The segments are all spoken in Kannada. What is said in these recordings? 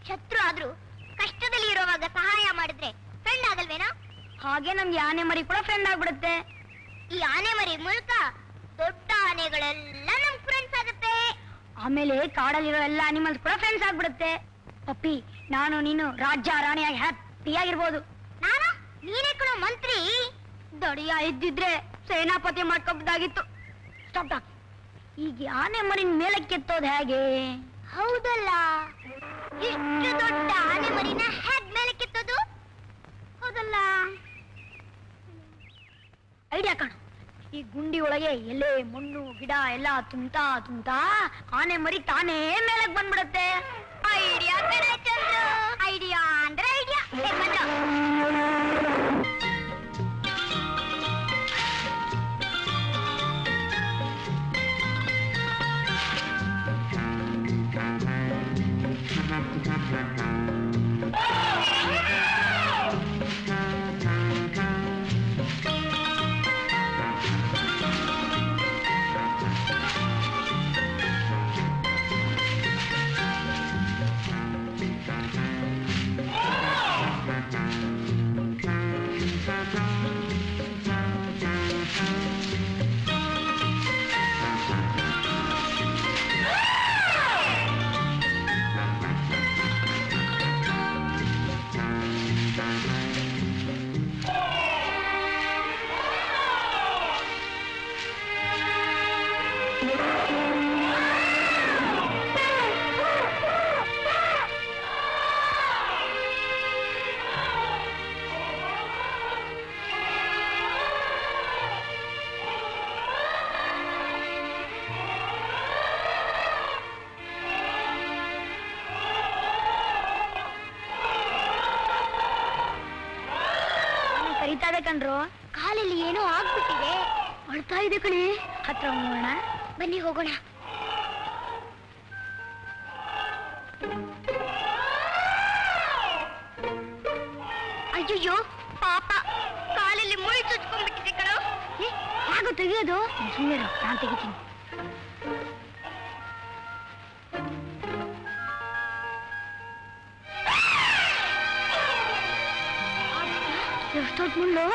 ಶತ್ರು ಆದ್ರೂ ಕಷ್ಟದಲ್ಲಿ ಇರುವಾಗ ಸಹಾಯ ಮಾಡಿದ್ರೆ ಫ್ರೆಂಡ್ ಆಗಲ್ವೇನಾ? ಹಾಗೆ ನಮ್ಗೆ ಆನೆ ಮರಿ ಕೂಡ ಫ್ರೆಂಡ್ ಆಗ್ಬಿಡುತ್ತೆ. ಈ ಆನೆ ಮರಿ ಮೂಲಕ ದೊಡ್ಡ ಆನೆಗಳೆಲ್ಲ ನಮ್ ಫ್ರೆಂಡ್ಸ್ ಆಗುತ್ತೆ. ಆಮೇಲೆ ಕಾಡಲ್ಲಿರೋ ಎಲ್ಲ ಅನಿಮಲ್ಸ್ ಕೂಡ ಫ್ರೆಂಡ್ಸ್ ಆಗ್ಬಿಡುತ್ತೆ. ಪಪ್ಪಿ, ನಾನು ನೀನು ರಾಜ್ಯ ರಾಣಿಯಾಗಿ ಹ್ಯಾಪಿಯಾಗಿರ್ಬೋದು. ನಾನು ನೀನೇ ಕೂಡ ಮಂತ್ರಿ. ದಡಿಯ ಇದ್ದಿದ್ರೆ ಸೇನಾಪತಿ ಮಾಡ್ಕೊಬೋದಾಗಿತ್ತು. Stop talk. ಈಗ ಆನೆ ಮರಿನ ಮೇಲೆ ಕೆತ್ತೋದು ಹೇಗೆ? ಹೌದಲ್ಲ, ಇಷ್ಟು ದೊಡ್ಡ ಆನೆ ಮರಿನ ಹೇಗ್ ಮೇಲೆ ಕೆತ್ತೋದು? ಹೌದಲ್ಲ, ಐಡಿಯಾ ಕಾಣು. ಈ ಗುಂಡಿ ಒಳಗೆ ಎಲೆ ಮಣ್ಣು ಗಿಡ ಎಲ್ಲ ತುಂಬ್ತಾ ಆನೆ ಮರಿ ತಾನೇ ಮೇಲಕ್ ಬಂದ್ಬಿಡುತ್ತೆ. ಐಡಿಯಾ ಕಡೆ ಚಂದ್ರು. ಐಡಿಯಾ ಅಂದ್ರೆ ಐಡಿಯಾ. ಕಣ್ರು, ಕಾಲಲ್ಲಿ ಏನೋ ಆಗ್ಬಿಟ್ಟಿದೆ. ಅಳ್ತಾ ಇದೆ ಕಣಿ. ಹತ್ರ ಹೋಗೋಣ, ಬನ್ನಿ ಹೋಗೋಣ. ಅಯ್ಯಯ್ಯೋ ಪಾಪ, ಕಾಲಲ್ಲಿ ಮುಳ್ಳು ಚುಚ್ಕೊಂಡ್ಬಿಟ್ಟಿದೆ ಕಣೋ. ಹೇಗೋ ತೆಗಿಯೋದು? ಸುಮ್ಮನೆ ನಾನು ತೆಗಿತೀನಿ. ಎಷ್ಟೊತ್ತು ಮುಳ್ಳು?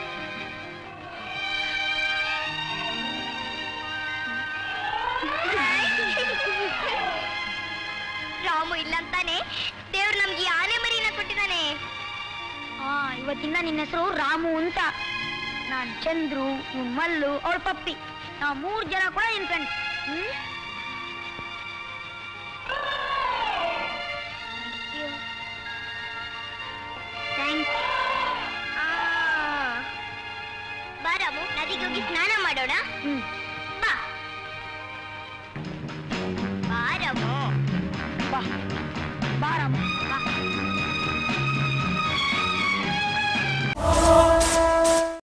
ರಾಮು ಇಲ್ಲಂತಾನೆ ದೇವ್ರು ನಮ್ಗೆ ಆನೆ ಮರಿನ ಕೊಟ್ಟಿದ್ದಾನೆ. ಇವತ್ತಿಂದ ನಿನ್ನ ಹೆಸರು ರಾಮು ಅಂತ. ನಾನ್ ಚಂದ್ರು, ಮಲ್ಲು, ಅವ್ರ ಪಪ್ಪಿ, ನಾವು 3 ಜನ ಕೂಡ ನಿನ್ ಫ್ರೆಂಡ್ಸ್. ಬಾ ರಾಮು, ನದಿಗೆ ಹೋಗಿ ಸ್ನಾನ ಮಾಡೋಣ.